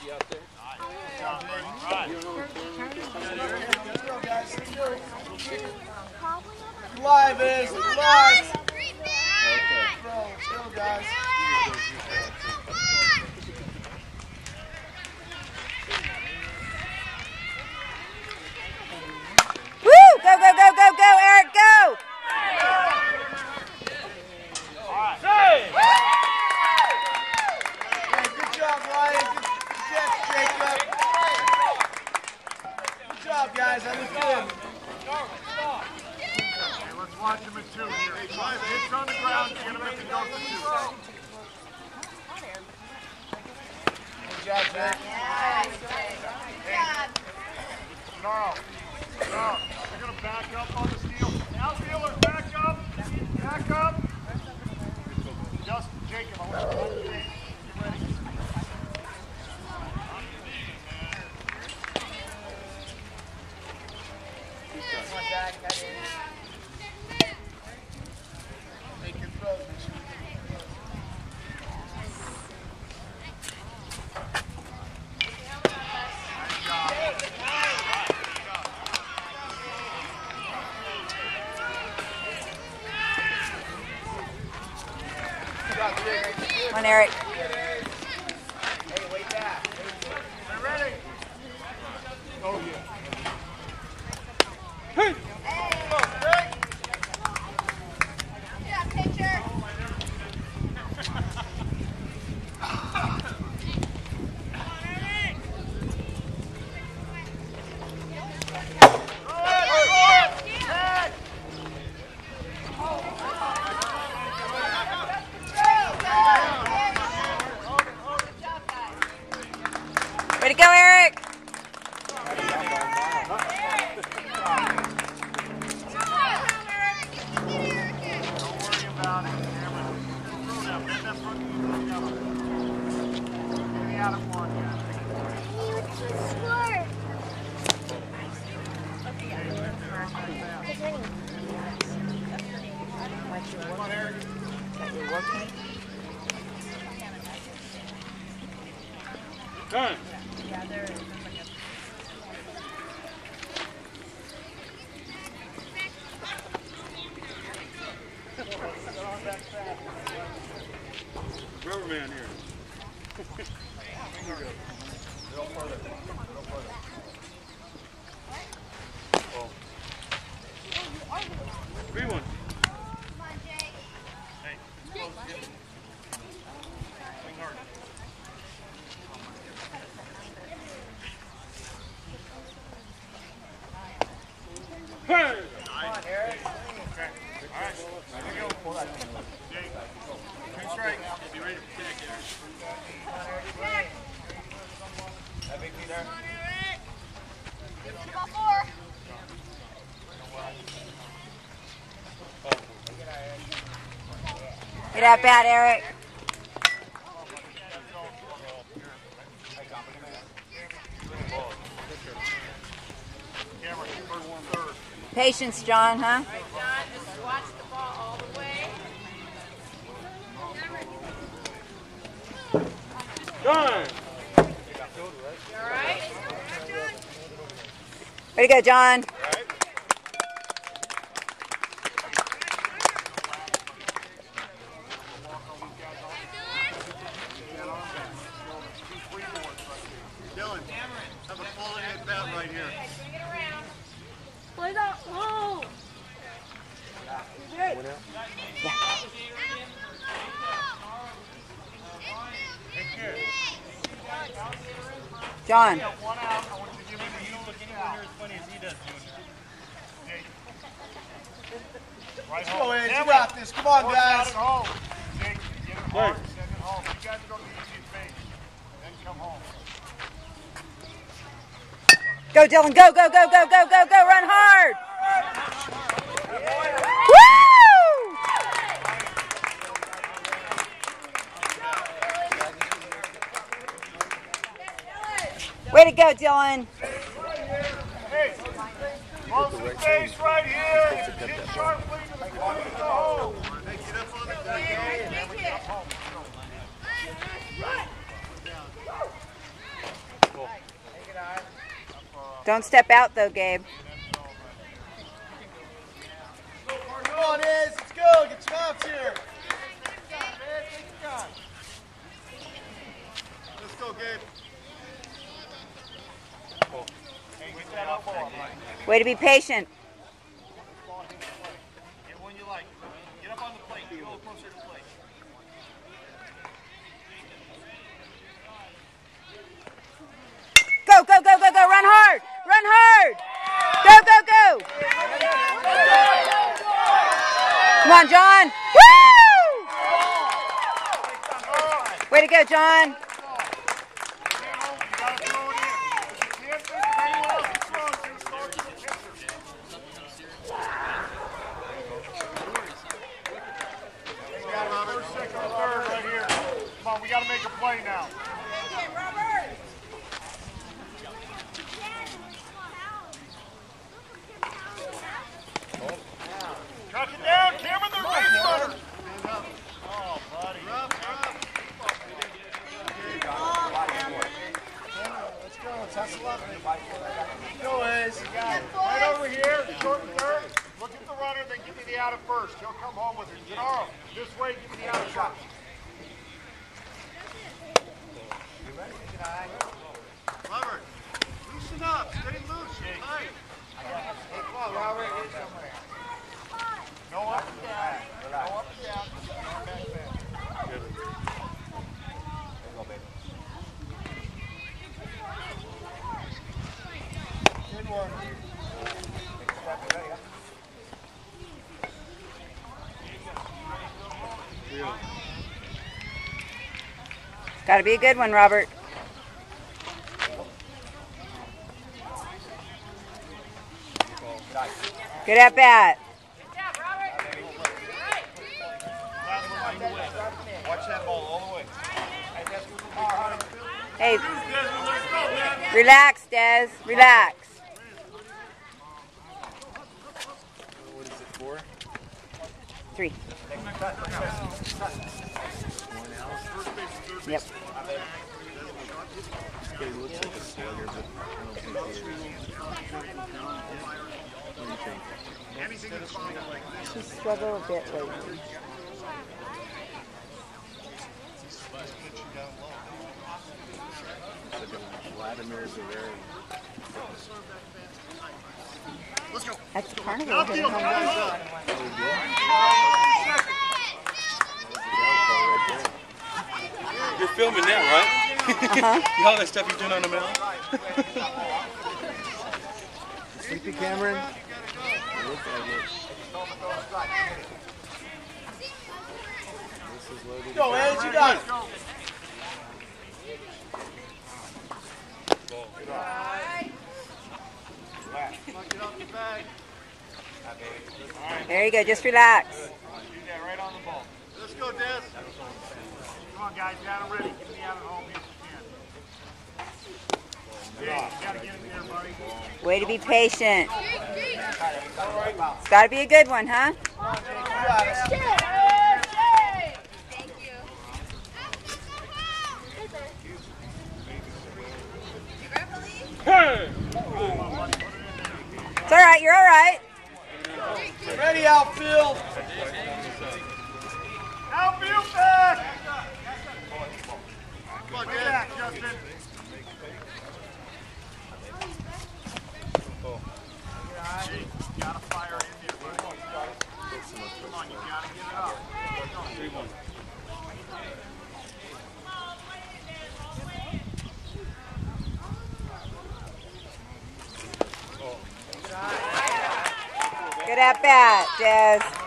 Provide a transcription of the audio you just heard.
Live is live. Bro, chill, guys. Woo! Go, go, go, go, go, Eric, go! Good job, Ryan. Good catch, Jacob. Good job, guys. That was good. Okay, let's watch him at 2 here. Hits on the ground, you're going to make the go for 2. Good job, Jack. Snarl, you're going to back up on the steal. Outfielder, back up. Back up. Just Jacob, I want you to hold the base. Get ready. Make your throws. Come on, Eric. Hey, wait back. Are ready? Oh, yeah. Hey! Way to go, Eric. Done. Rubberman here. Oh. 3-1. Hey, swing hard. Hey! Come on, Eric. Okay. All right. Here we go. Jake. 2 strikes. Be ready to protect, Eric. That big feet there. Get at bat, Eric. Patience, John, huh? John, just watch the ball all the way. Done. You all right? Way to go, John. Dylan, have a quality at bat right here. Bring it around. Play that low. John. 1 out. I want you to give him the look anywhere near as funny as he does, Junior. Jake. Right Let's home. go, Ed. You got this. Come on, Force guys. out at home. Jake, get it hard. Send it home. You guys go to the easiest base. Then come home. Go, Dylan. Go, go, go, go, go, go, go. Run hard. Woo! Way to go, Dylan. Hey, close the base right here. Hit sharply to the corner of the hole. They get up on the thing. Don't step out though, Gabe. Come on, Iz. Let's go. Get stops here. Let's go, Gabe. Hey, get that elbow up, Mike. Way to be patient. Get one you like. Get up on the plate. Get a little closer to the plate. Go, go, go, go, go. Run hard. Run hard. Go, go, go. Come on, John. Woo! Way to go, John. First, second, third right here. Come on, we got to make a play now. Truck it down, Cameron, they're base runners. Oh, buddy. Let's go. Let's hustle up. Go, Iz. Right over here, short and third. Look at the runner, then give me the out at first. He'll come home with it. Gennaro, this way, give me the out at first. Robert, loosen up. Stay loose. Tight. Come on, Robert. Get somewhere. No up and down. No up and down. Back, back. Good work. Got to be a good one, Robert. Good at bat. Good job, Robert. Right. Watch that ball all the way. Hey, relax, Des. Relax. What is it for? 3. Yep. He looks like a slugger, but I don't think he is. What do you think? Anything that's found like this. She struggled a bit lately. Vladimir Guerrero. Let's go. That's Carnival. Outfield, Hitting you home guys run. up. You're filming now, right? You all that stuff you're doing on the mound? Sleepy Cameron? It looks like it. This is loaded. Go, Iz, you got it. There you go. Just relax. Do that right on the ball. Let's go, Des. Come on, guys. Got it ready. Get me out at home if you can. Yeah, you got to get in there, buddy. Way to be patient. It's got to be a good one, huh? It's all right. You're all right. Ready, outfield. Outfield back! Come on, back, Justin. Gee, you gotta fire it in there, buddy. Come on, you gotta get it up. Good at bat, Des.